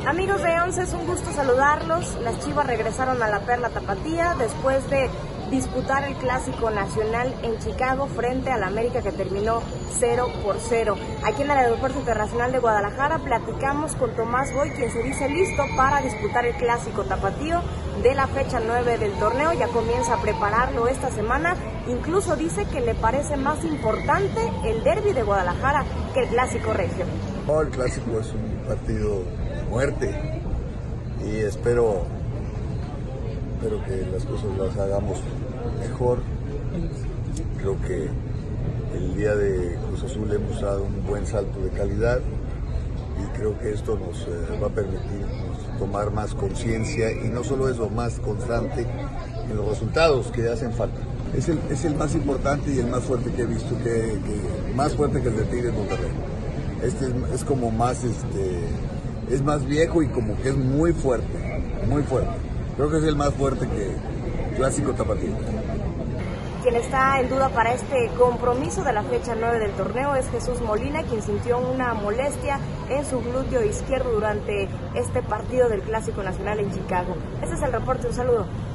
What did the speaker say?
Amigos de Once, es un gusto saludarlos. Las Chivas regresaron a la Perla Tapatía después de disputar el Clásico Nacional en Chicago frente al América, que terminó 0-0. Aquí en el Aeropuerto Internacional de Guadalajara platicamos con Tomás Boy, quien se dice listo para disputar el Clásico Tapatío de la fecha 9 del torneo. Ya comienza a prepararlo esta semana. Incluso dice que le parece más importante el derbi de Guadalajara que el Clásico Regio. No, el Clásico es un partido de muerte y espero que las cosas las hagamos mejor. Creo que el día de Cruz Azul hemos dado un buen salto de calidad y creo que esto nos va a permitirnos tomar más conciencia y no solo eso, más constante en los resultados que hacen falta. Es el más importante y el más fuerte que he visto, más fuerte que el de Tigres Monterrey. Este es como más, es más viejo y como que es muy fuerte, muy fuerte. Creo que es el más fuerte que Clásico Tapatío. Quien está en duda para este compromiso de la fecha 9 del torneo es Jesús Molina, quien sintió una molestia en su glúteo izquierdo durante este partido del Clásico Nacional en Chicago. Este es el reporte, un saludo.